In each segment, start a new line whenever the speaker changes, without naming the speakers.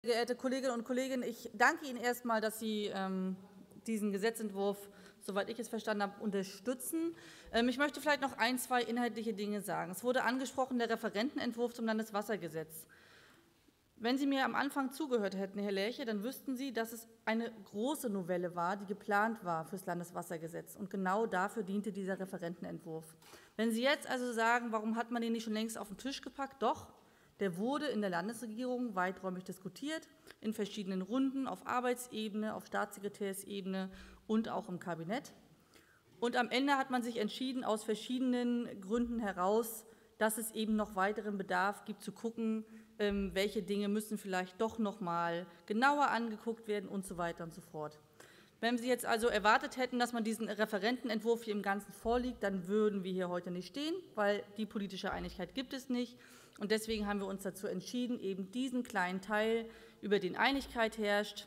Geehrte Kolleginnen und Kollegen, ich danke Ihnen erstmal, dass Sie diesen Gesetzentwurf, soweit ich es verstanden habe, unterstützen. Ich möchte vielleicht noch ein, zwei inhaltliche Dinge sagen. Es wurde angesprochen, der Referentenentwurf zum Landeswassergesetz. Wenn Sie mir am Anfang zugehört hätten, Herr Lerche, dann wüssten Sie, dass es eine große Novelle war, die geplant war für das Landeswassergesetz. Und genau dafür diente dieser Referentenentwurf. Wenn Sie jetzt also sagen, warum hat man den nicht schon längst auf den Tisch gepackt? Doch, der wurde in der Landesregierung weiträumig diskutiert, in verschiedenen Runden, auf Arbeitsebene, auf Staatssekretärsebene und auch im Kabinett. Und am Ende hat man sich entschieden, aus verschiedenen Gründen heraus, dass es eben noch weiteren Bedarf gibt, zu gucken, welche Dinge müssen vielleicht doch noch mal genauer angeguckt werden und so weiter und so fort. Wenn Sie jetzt also erwartet hätten, dass man diesen Referentenentwurf hier im Ganzen vorliegt, dann würden wir hier heute nicht stehen, weil die politische Einigkeit gibt es nicht. Und deswegen haben wir uns dazu entschieden, eben diesen kleinen Teil, über den Einigkeit herrscht,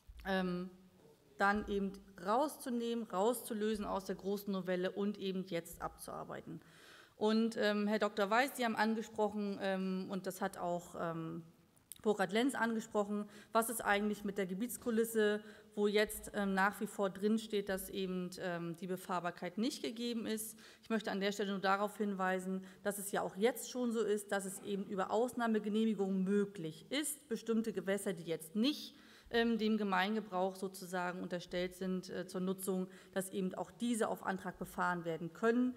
dann eben rauszunehmen, rauszulösen aus der großen Novelle und eben jetzt abzuarbeiten. Und Herr Dr. Weiß, Sie haben angesprochen, und das hat auch Burkhard Lenz angesprochen, was ist eigentlich mit der Gebietskulisse, wo jetzt nach wie vor drinsteht, dass eben die Befahrbarkeit nicht gegeben ist. Ich möchte an der Stelle nur darauf hinweisen, dass es ja auch jetzt schon so ist, dass es eben über Ausnahmegenehmigungen möglich ist, bestimmte Gewässer, die jetzt nicht dem Gemeingebrauch sozusagen unterstellt sind zur Nutzung, dass eben auch diese auf Antrag befahren werden können.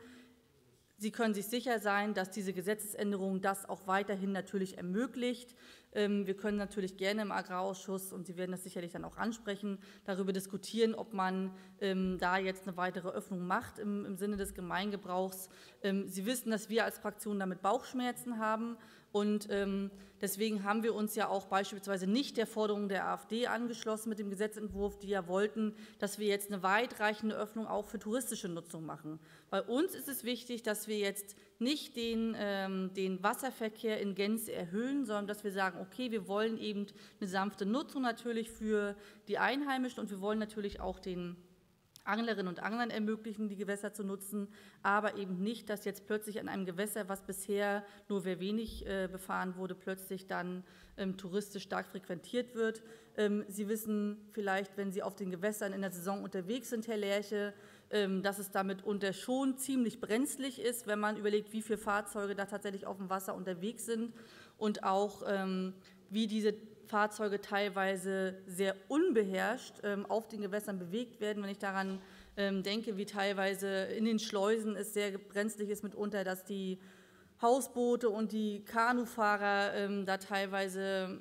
Sie können sich sicher sein, dass diese Gesetzesänderung das auch weiterhin natürlich ermöglicht. Wir können natürlich gerne im Agrarausschuss, und Sie werden das sicherlich dann auch ansprechen, darüber diskutieren, ob man da jetzt eine weitere Öffnung macht im Sinne des Gemeingebrauchs. Sie wissen, dass wir als Fraktion damit Bauchschmerzen haben. Und deswegen haben wir uns ja auch beispielsweise nicht der Forderung der AfD angeschlossen mit dem Gesetzentwurf, die ja wollten, dass wir jetzt eine weitreichende Öffnung auch für touristische Nutzung machen. Bei uns ist es wichtig, dass wir jetzt nicht den Wasserverkehr in Gänze erhöhen, sondern dass wir sagen, okay, wir wollen eben eine sanfte Nutzung natürlich für die Einheimischen und wir wollen natürlich auch den Anglerinnen und Anglern ermöglichen, die Gewässer zu nutzen, aber eben nicht, dass jetzt plötzlich an einem Gewässer, was bisher nur sehr wenig befahren wurde, plötzlich dann touristisch stark frequentiert wird. Sie wissen vielleicht, wenn Sie auf den Gewässern in der Saison unterwegs sind, Herr Lerche, dass es damit schon ziemlich brenzlig ist, wenn man überlegt, wie viele Fahrzeuge da tatsächlich auf dem Wasser unterwegs sind und auch wie diese Fahrzeuge teilweise sehr unbeherrscht auf den Gewässern bewegt werden. Wenn ich daran denke, wie teilweise in den Schleusen es sehr brenzlig ist mitunter, dass die Hausboote und die Kanufahrer da teilweise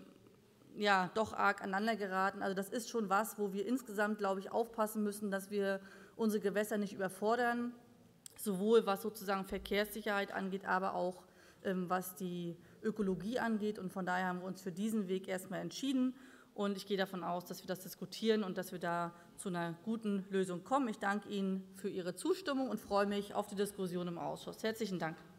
ja, doch arg aneinander geraten. Also das ist schon was, wo wir insgesamt, glaube ich, aufpassen müssen, dass wir unsere Gewässer nicht überfordern, sowohl was sozusagen Verkehrssicherheit angeht, aber auch was die Ökologie angeht. Und von daher haben wir uns für diesen Weg erstmal entschieden. Und ich gehe davon aus, dass wir das diskutieren und dass wir da zu einer guten Lösung kommen. Ich danke Ihnen für Ihre Zustimmung und freue mich auf die Diskussion im Ausschuss. Herzlichen Dank.